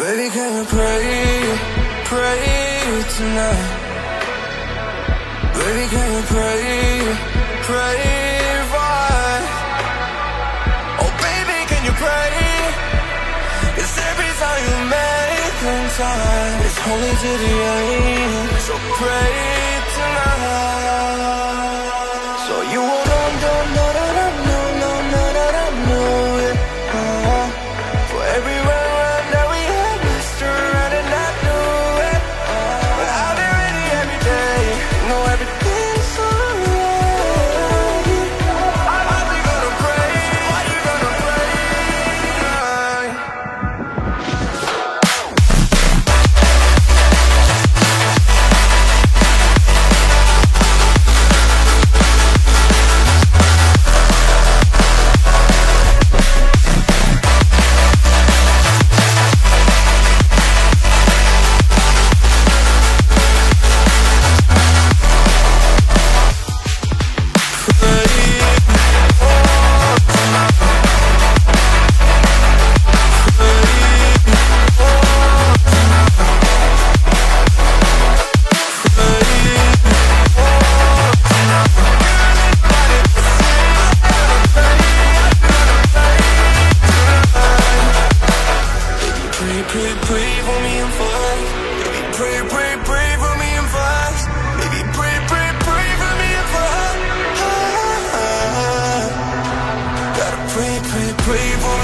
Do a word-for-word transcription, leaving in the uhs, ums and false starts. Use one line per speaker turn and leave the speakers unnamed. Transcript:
Baby, can you pray, pray tonight? Baby, can you pray, pray right? Oh baby, can you pray? Cause every time you make time, it's holy to the end. So pray tonight. So you won't know, know, know, know, know, know, know, know, know, know it. uh-huh. For every run, run that we had, messed around and I knew it. uh-huh. But I'll be ready every day, you know everything's alright. Are you gonna pray? Are you gonna pray tonight? Pray, pray for me and fast. Baby, pray, pray, pray for me and fast. Baby, pray, pray, pray for me and fast. ah, ah, ah. Gotta pray, pray, pray for